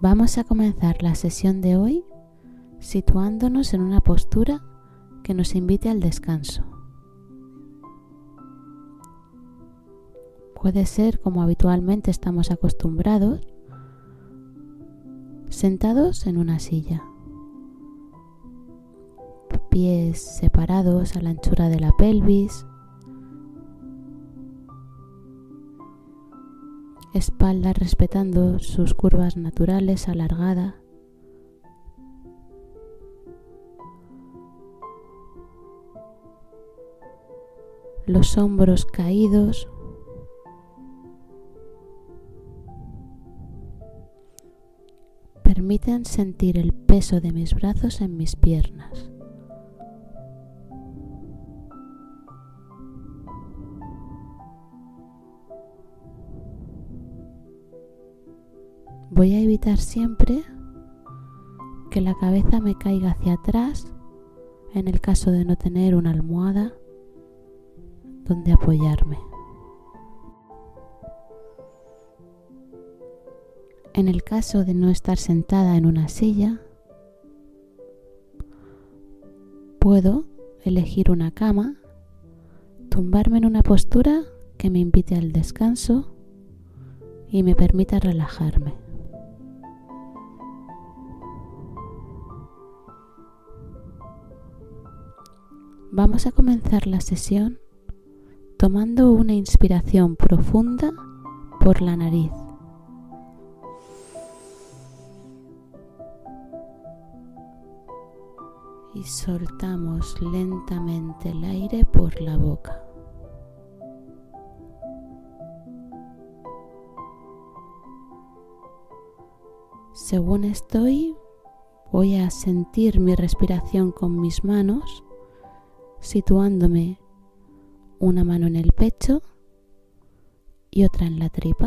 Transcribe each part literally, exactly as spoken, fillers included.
Vamos a comenzar la sesión de hoy situándonos en una postura que nos invite al descanso. Puede ser como habitualmente estamos acostumbrados, sentados en una silla, pies separados a la anchura de la pelvis, espalda respetando sus curvas naturales alargada, los hombros caídos, permiten sentir el peso de mis brazos en mis piernas. Voy a evitar siempre que la cabeza me caiga hacia atrás en el caso de no tener una almohada donde apoyarme. En el caso de no estar sentada en una silla, puedo elegir una cama, tumbarme en una postura que me invite al descanso y me permita relajarme. Vamos a comenzar la sesión tomando una inspiración profunda por la nariz. Y soltamos lentamente el aire por la boca. Según estoy, voy a sentir mi respiración con mis manos, situándome una mano en el pecho y otra en la tripa.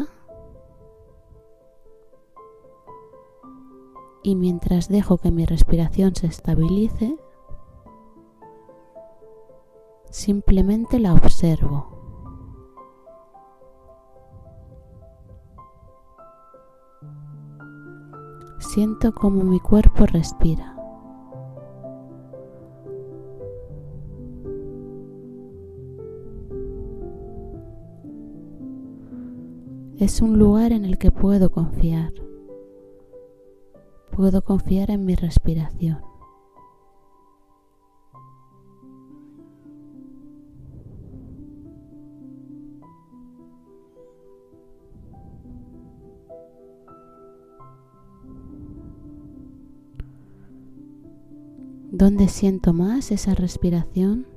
Y mientras dejo que mi respiración se estabilice, simplemente la observo. Siento cómo mi cuerpo respira. Es un lugar en el que puedo confiar. Puedo confiar en mi respiración. ¿Dónde siento más esa respiración?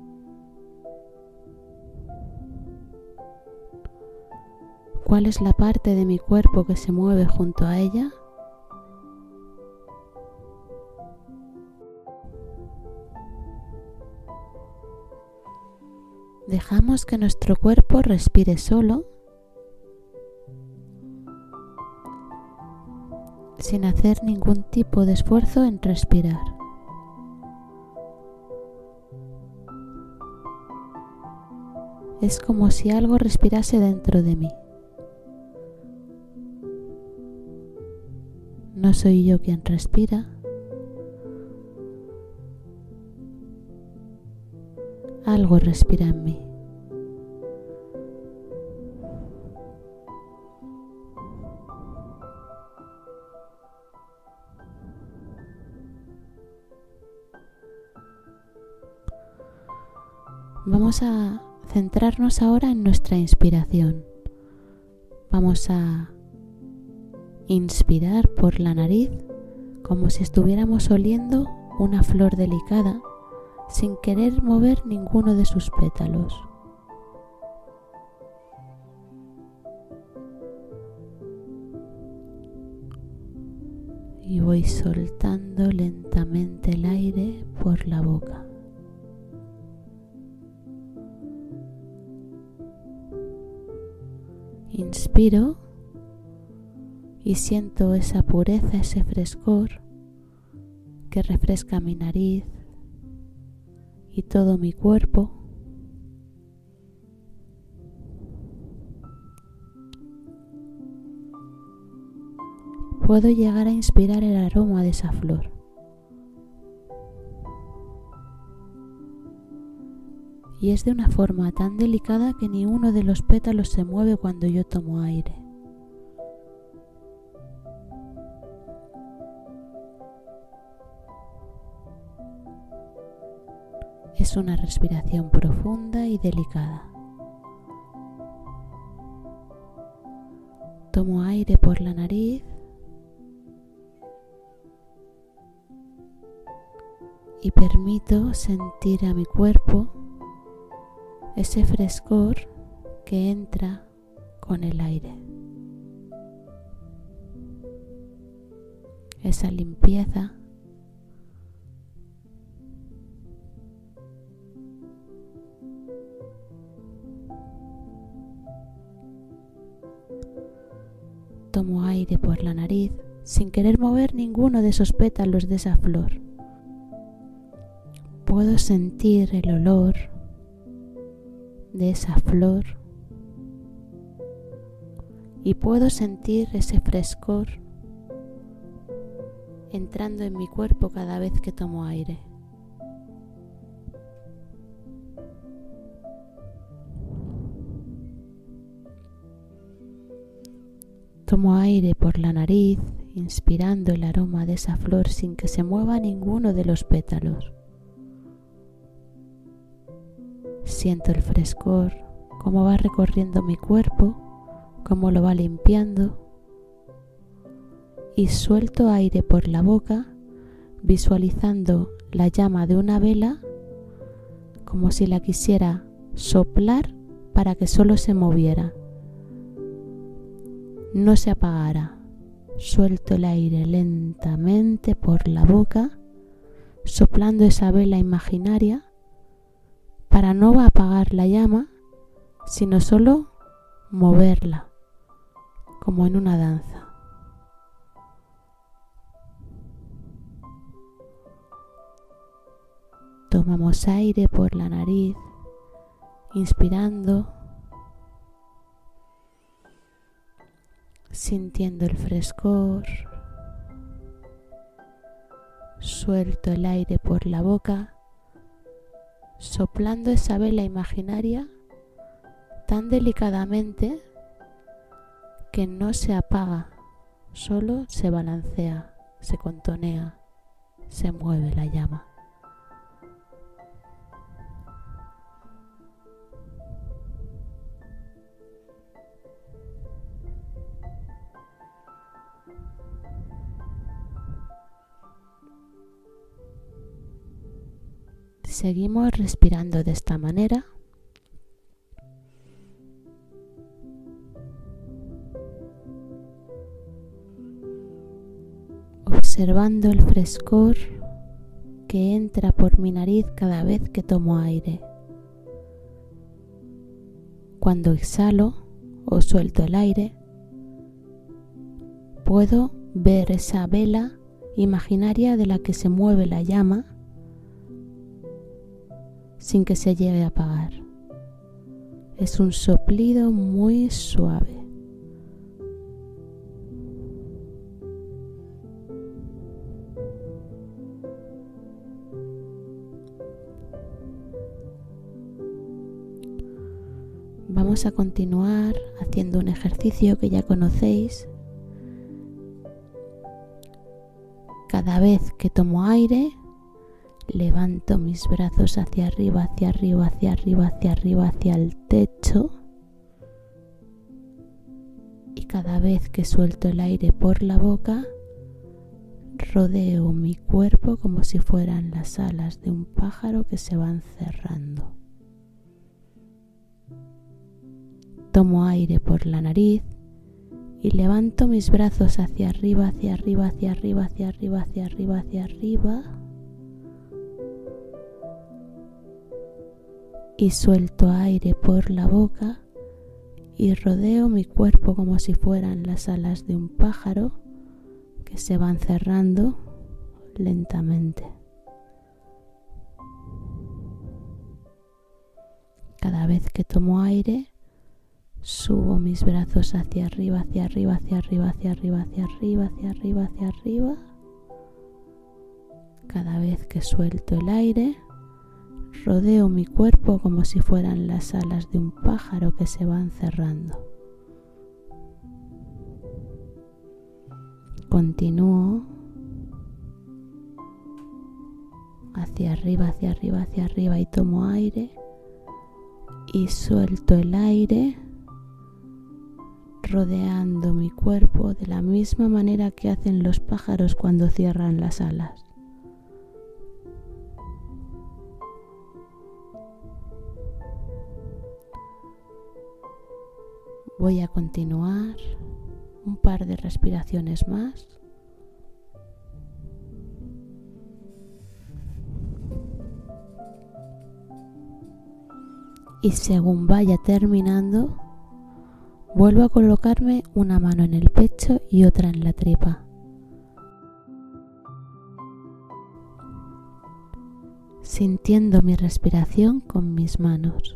¿Cuál es la parte de mi cuerpo que se mueve junto a ella? Dejamos que nuestro cuerpo respire solo, sin hacer ningún tipo de esfuerzo en respirar. Es como si algo respirase dentro de mí. No soy yo quien respira. Algo respira en mí. Vamos a centrarnos ahora en nuestra inspiración. Vamos a inspirar por la nariz como si estuviéramos oliendo una flor delicada sin querer mover ninguno de sus pétalos. Y voy soltando lentamente el aire por la boca. Inspiro y siento esa pureza, ese frescor que refresca mi nariz y todo mi cuerpo. puedo llegar a inspirar el aroma de esa flor. Y es de una forma tan delicada que ni uno de los pétalos se mueve cuando yo tomo aire. Es una respiración profunda y delicada. Tomo aire por la nariz y permito sentir a mi cuerpo ese frescor que entra con el aire. Esa limpieza. Tomo aire por la nariz sin querer mover ninguno de esos pétalos de esa flor. Puedo sentir el olor de esa flor y puedo sentir ese frescor entrando en mi cuerpo cada vez que tomo aire. Tomo aire por la nariz, inspirando el aroma de esa flor sin que se mueva ninguno de los pétalos. Siento el frescor, cómo va recorriendo mi cuerpo, cómo lo va limpiando. Y suelto aire por la boca, visualizando la llama de una vela, como si la quisiera soplar para que solo se moviera. No se apagara. Suelto el aire lentamente por la boca, soplando esa vela imaginaria para no apagar la llama, sino solo moverla, como en una danza. Tomamos aire por la nariz, inspirando, sintiendo el frescor. Suelto el aire por la boca, soplando esa vela imaginaria tan delicadamente que no se apaga, solo se balancea, se contonea, se mueve la llama. Seguimos respirando de esta manera. Observando el frescor que entra por mi nariz cada vez que tomo aire. Cuando exhalo o suelto el aire, puedo ver esa vela imaginaria de la que se mueve la llama sin que se llegue a apagar. Es un soplido muy suave. Vamos a continuar haciendo un ejercicio que ya conocéis. Cada vez que tomo aire, levanto mis brazos hacia arriba, hacia arriba, hacia arriba, hacia arriba, hacia el techo. Y cada vez que suelto el aire por la boca, rodeo mi cuerpo como si fueran las alas de un pájaro que se van cerrando. Tomo aire por la nariz y levanto mis brazos hacia arriba, hacia arriba, hacia arriba, hacia arriba, hacia arriba, hacia arriba. Y suelto aire por la boca y rodeo mi cuerpo como si fueran las alas de un pájaro que se van cerrando lentamente. Cada vez que tomo aire, Subo mis brazos hacia arriba, hacia arriba, hacia arriba, hacia arriba, hacia arriba, hacia arriba, hacia arriba. Cada vez que suelto el aire, rodeo mi cuerpo como si fueran las alas de un pájaro que se van cerrando. Continúo hacia arriba, hacia arriba, hacia arriba y tomo aire y suelto el aire, rodeando mi cuerpo de la misma manera que hacen los pájaros cuando cierran las alas. Voy a continuar un par de respiraciones más. Y según vaya terminando, vuelvo a colocarme una mano en el pecho y otra en la tripa. Sintiendo mi respiración con mis manos.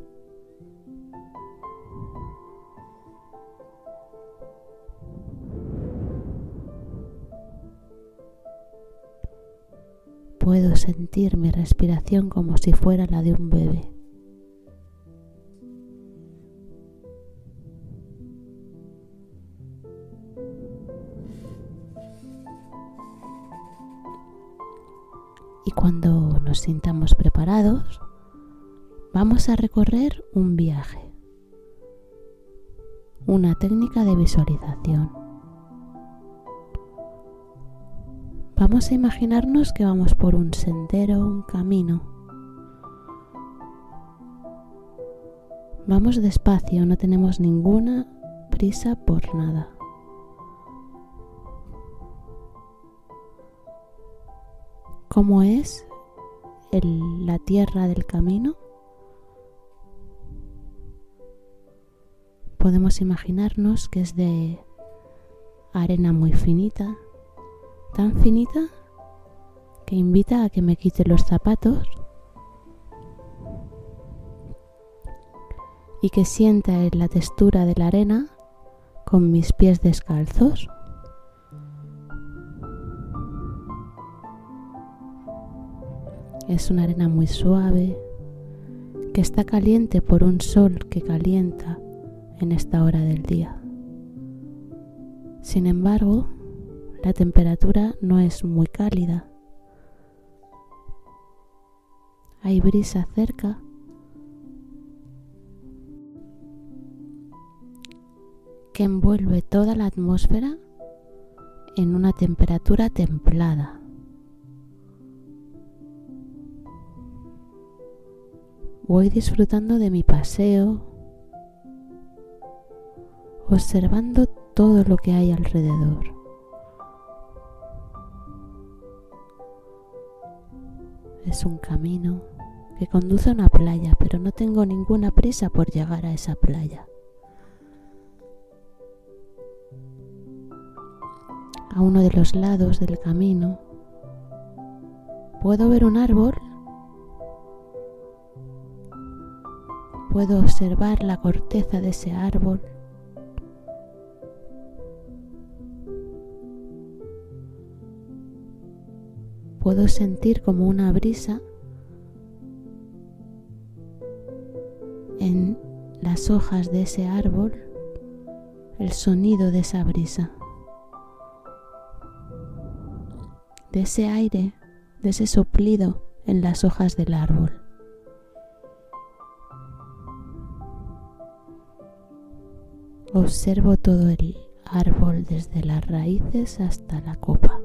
Puedo sentir mi respiración como si fuera la de un bebé. Y cuando nos sintamos preparados, vamos a recorrer un viaje, una técnica de visualización. Vamos a imaginarnos que vamos por un sendero, un camino. Vamos despacio, no tenemos ninguna prisa por nada. ¿Cómo es el, la tierra del camino? Podemos imaginarnos que es de arena muy finita, tan finita que invita a que me quite los zapatos y que sienta la textura de la arena con mis pies descalzos. Es una arena muy suave que está caliente por un sol que calienta en esta hora del día. Sin embargo, la temperatura no es muy cálida. Hay brisa cerca que envuelve toda la atmósfera en una temperatura templada. Voy disfrutando de mi paseo, observando todo lo que hay alrededor. Es un camino que conduce a una playa, pero no tengo ninguna prisa por llegar a esa playa. A uno de los lados del camino puedo ver un árbol. Puedo observar la corteza de ese árbol. Puedo sentir como una brisa en las hojas de ese árbol, el sonido de esa brisa, de ese aire, de ese soplido en las hojas del árbol. Observo todo el árbol desde las raíces hasta la copa.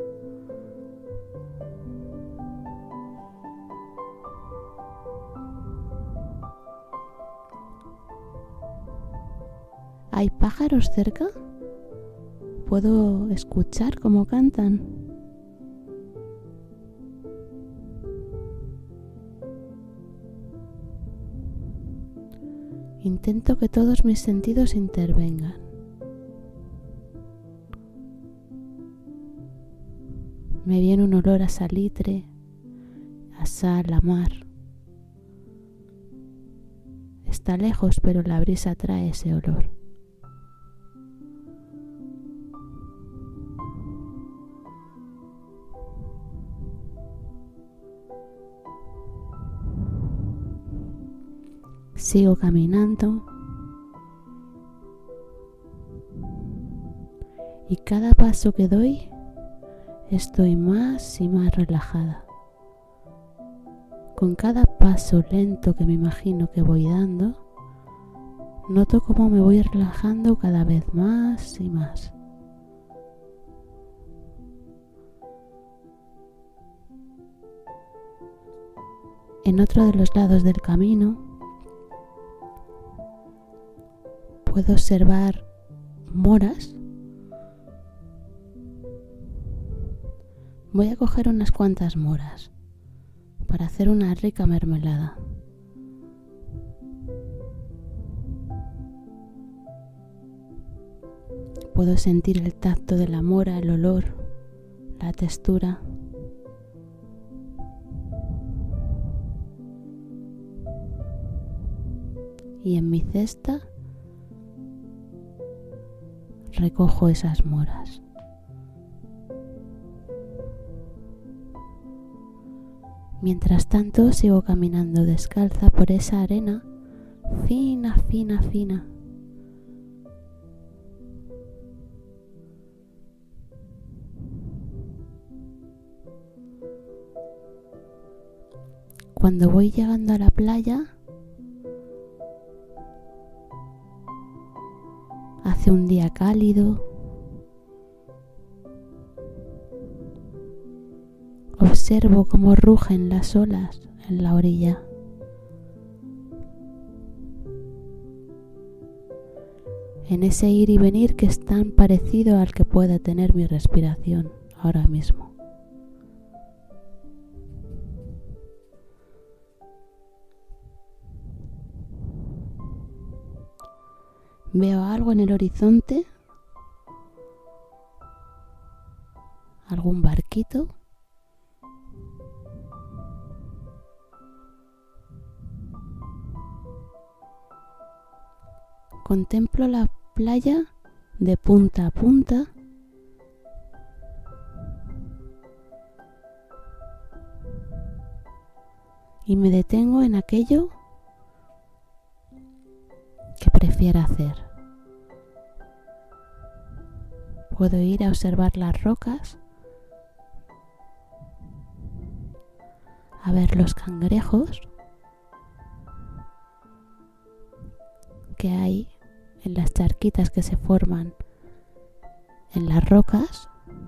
¿Hay pájaros cerca? ¿Puedo escuchar cómo cantan? Intento que todos mis sentidos intervengan. Me viene un olor a salitre, a sal, a mar. Está lejos, pero la brisa trae ese olor. Sigo caminando y cada paso que doy estoy más y más relajada. Con cada paso lento que me imagino que voy dando, noto cómo me voy relajando cada vez más y más. En otro de los lados del camino puedo observar moras. Voy a coger unas cuantas moras para hacer una rica mermelada. Puedo sentir el tacto de la mora, el olor, la textura. Y en mi cesta recojo esas moras. Mientras tanto sigo caminando descalza por esa arena fina, fina, fina. Cuando voy llegando a la playa, hace un día cálido. Observo cómo rugen las olas en la orilla. En ese ir y venir que es tan parecido al que puede tener mi respiración ahora mismo. Veo algo en el horizonte, algún barquito. Contemplo la playa de punta a punta y me detengo en aquello que prefiero hacer. Puedo ir a observar las rocas, a ver los cangrejos que hay en las charquitas que se forman en las rocas.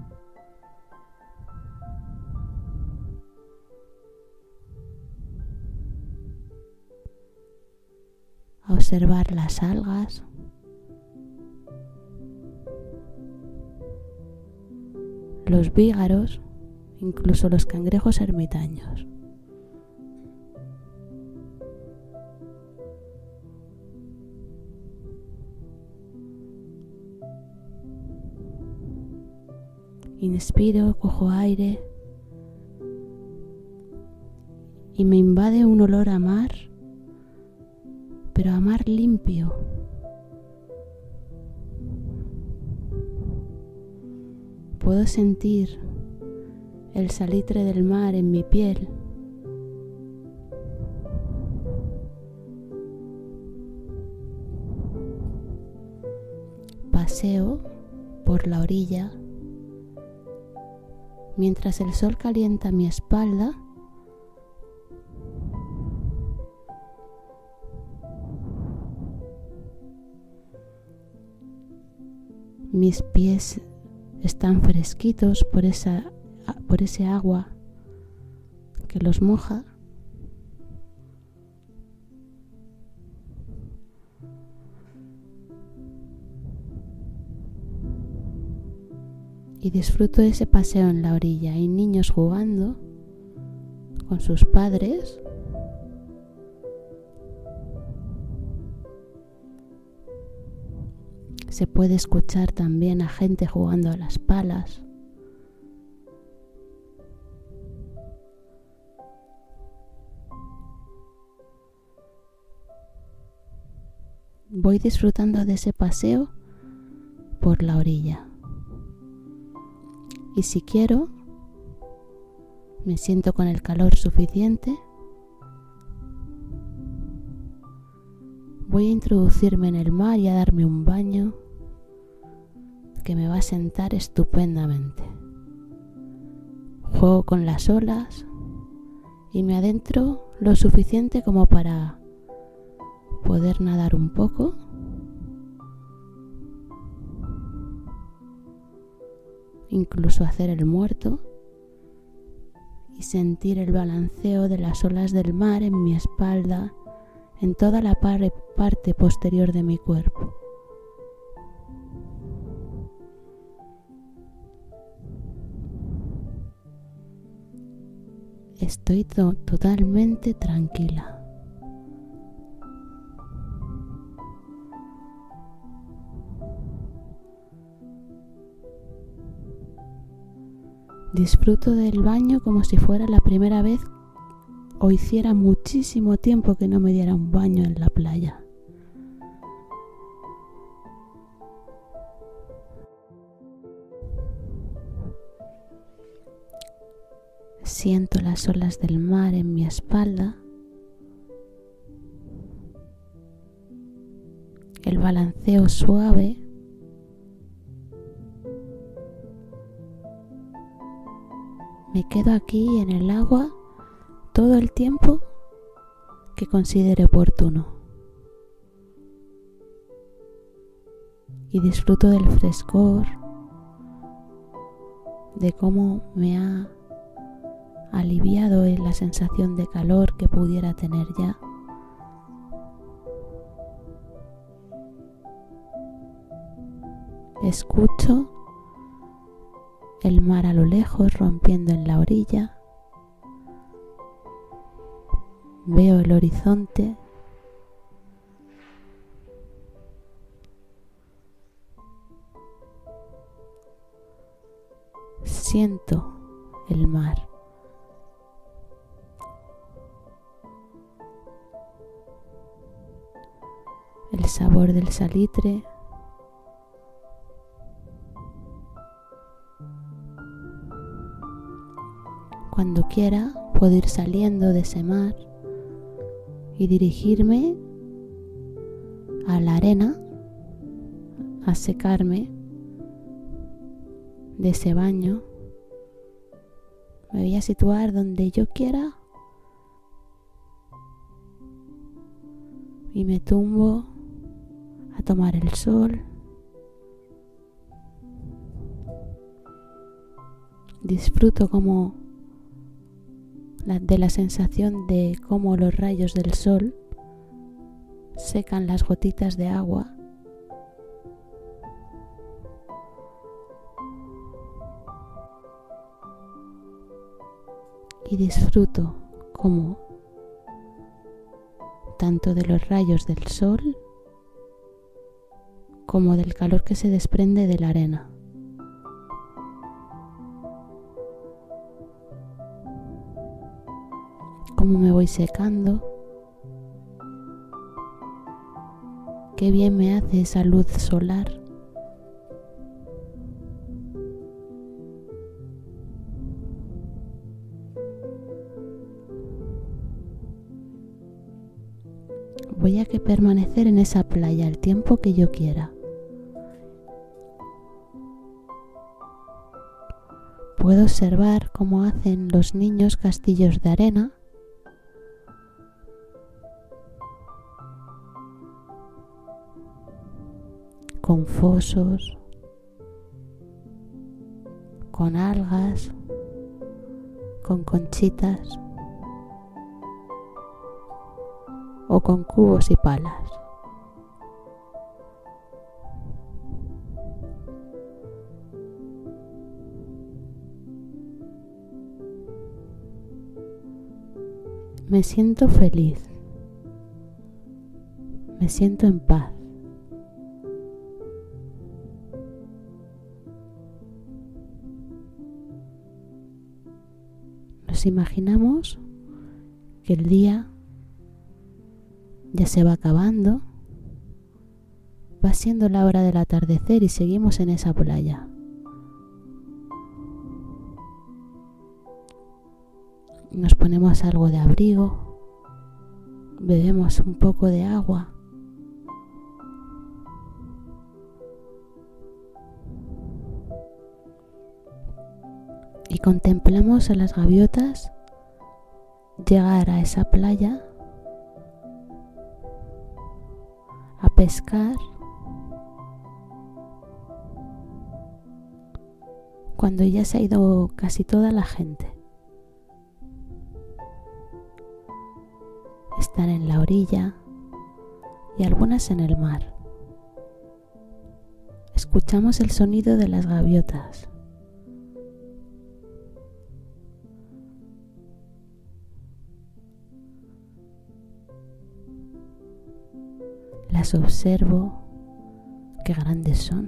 A observar las algas. Los vígaros, incluso los cangrejos ermitaños. Inspiro, cojo aire y me invade un olor a mar, pero a mar limpio. Puedo sentir el salitre del mar en mi piel. Paseo por la orilla mientras el sol calienta mi espalda. Mis pies están fresquitos por esa, por ese agua que los moja. Y disfruto de ese paseo en la orilla. Hay niños jugando con sus padres. Se puede escuchar también a gente jugando a las palas. voy disfrutando de ese paseo por la orilla. Y si quiero, me siento con el calor suficiente, voy a introducirme en el mar y a darme un baño que me va a sentar estupendamente. Juego con las olas y me adentro lo suficiente como para poder nadar un poco, incluso hacer el muerto y sentir el balanceo de las olas del mar en mi espalda, en toda la par- parte posterior de mi cuerpo. Estoy to- totalmente tranquila. Disfruto del baño como si fuera la primera vez o hiciera muchísimo tiempo que no me diera un baño en la playa. Siento las olas del mar en mi espalda, el balanceo suave, me quedo aquí en el agua todo el tiempo que considere oportuno y disfruto del frescor, de cómo me ha aliviado la sensación de calor que pudiera tener ya. Escucho el mar a lo lejos rompiendo en la orilla. Veo el horizonte. Siento el mar. El sabor del salitre. Cuando quiera, puedo ir saliendo de ese mar y dirigirme a la arena a secarme de ese baño. Me voy a situar donde yo quiera y me tumbo a tomar el sol. Disfruto como la, de la sensación de cómo los rayos del sol secan las gotitas de agua. Y disfruto como tanto de los rayos del sol como del calor que se desprende de la arena. Cómo me voy secando. Qué bien me hace esa luz solar. Voy a que permanecer en esa playa el tiempo que yo quiera. Puedo observar cómo hacen los niños castillos de arena. Con fosos, con algas, con conchitas o con cubos y palas. Me siento feliz, me siento en paz. Nos imaginamos que el día ya se va acabando va siendo la hora del atardecer y seguimos en esa playa. Nos ponemos algo de abrigo, bebemos un poco de agua. Y contemplamos a las gaviotas llegar a esa playa a pescar cuando ya se ha ido casi toda la gente. Están en la orilla y algunas en el mar. Escuchamos el sonido de las gaviotas. Las observo, qué grandes son.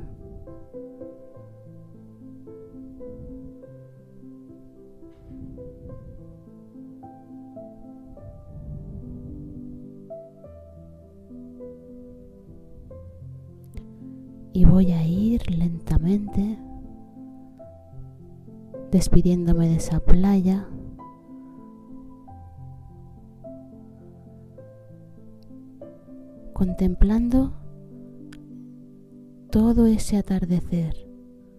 Y voy a ir lentamente despidiéndome de esa playa. Contemplando todo ese atardecer.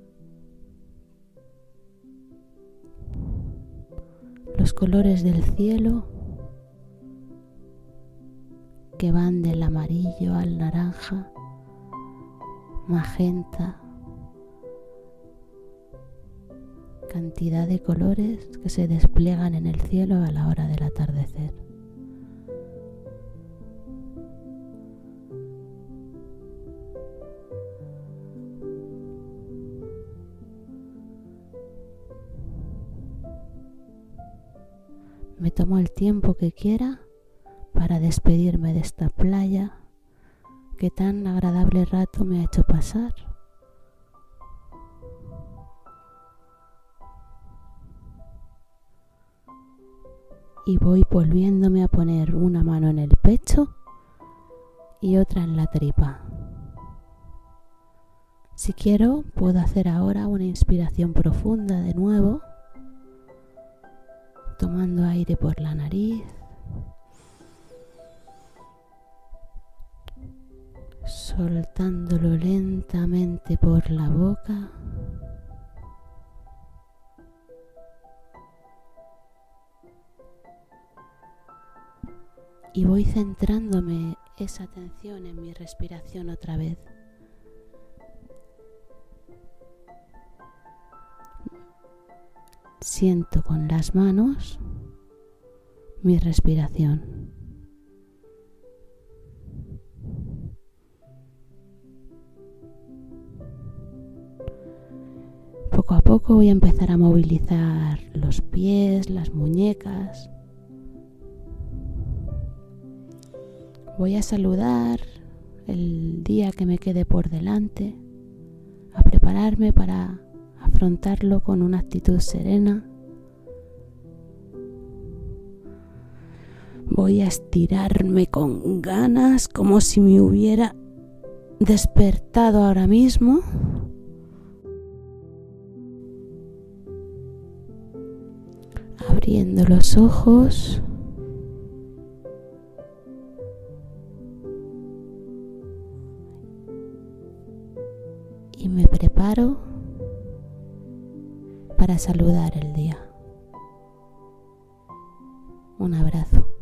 Los colores del cielo que van del amarillo al naranja, magenta, cantidad de colores que se despliegan en el cielo a la hora del atardecer. Me tomo el tiempo que quiera para despedirme de esta playa que tan agradable rato me ha hecho pasar. Y voy volviéndome a poner una mano en el pecho y otra en la tripa. Si quiero, puedo hacer ahora una inspiración profunda de nuevo, tomando aire por la nariz, soltándolo lentamente por la boca. Y voy centrándome esa atención en mi respiración otra vez. Siento con las manos mi respiración. Poco a poco voy a empezar a movilizar los pies, las muñecas. Voy a saludar el día que me quede por delante, a prepararme para afrontarlo con una actitud serena. Voy a estirarme con ganas, como si me hubiera despertado ahora mismo. Abriendo los ojos. Y me preparo para saludar el día. Un abrazo.